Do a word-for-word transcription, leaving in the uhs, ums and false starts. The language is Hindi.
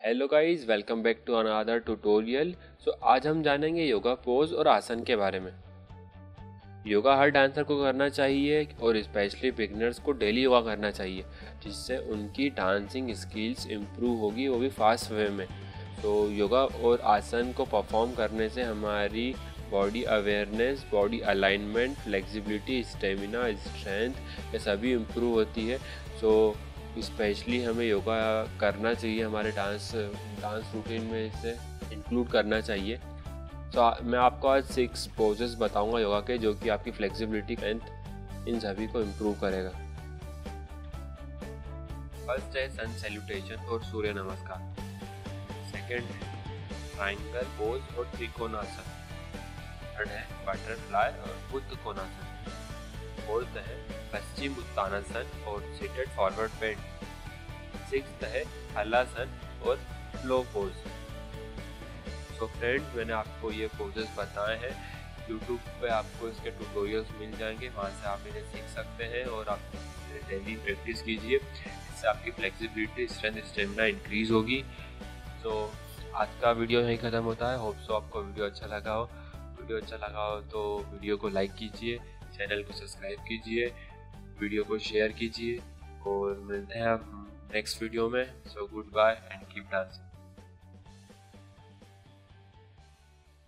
Hello guys, welcome back to another tutorial. So आज हम जानेंगे योगा पोज और आसन के बारे में। योगा हर डांसर को करना चाहिए और स्पेशली बिगिनर्स को डेली योगा करना चाहिए, जिससे उनकी डांसिंग स्किल्स इम्प्रूव होगी, वो भी फास्ट वे में। तो योगा और आसन को परफॉर्म करने से हमारी body awareness, body alignment, flexibility, stamina, strength ये सभी इम्प्रूव होती है। सो स्पेशली हमें योगा करना चाहिए, हमारे डांस डांस रूटीन में इसे इंक्लूड करना चाहिए। तो मैं आपको आज सिक्स पोजेस बताऊंगा योगा के, जो कि आपकी फ्लेक्सिबिलिटी, स्ट्रेंथ इन सभी को इम्प्रूव करेगा। फर्स्ट है सन सैल्यूटेशन और सूर्य नमस्कार। सेकंड है ट्रायंगल पोज और त्रिकोणासन। थर्ड है बटरफ्लाई और बुद्ध कोणासन। फोर्थ है पश्चिम उत्तानासन और सीटेड फॉरवर्ड बेंड। सिक्स्थ है हलासन और फ्लो पोज। सो फ्रेंड्स, मैंने आपको ये पोजेस बताए हैं। यूट्यूब पे आपको इसके ट्यूटोरियल्स मिल जाएंगे, वहाँ से आप इन्हें सीख सकते हैं और आप डेली प्रैक्टिस कीजिए। इससे आपकी फ्लेक्सिबिलिटी, स्ट्रेंथ, स्टेमिना इंक्रीज होगी। तो आज का वीडियो यहीं ख़त्म होता है। होप सो आपको वीडियो अच्छा लगा हो। वीडियो अच्छा लगा हो तो वीडियो को लाइक कीजिए, चैनल को सब्सक्राइब कीजिए, वीडियो को शेयर कीजिए और मिलते हैं आप नेक्स्ट वीडियो में। So goodbye and keep dancing.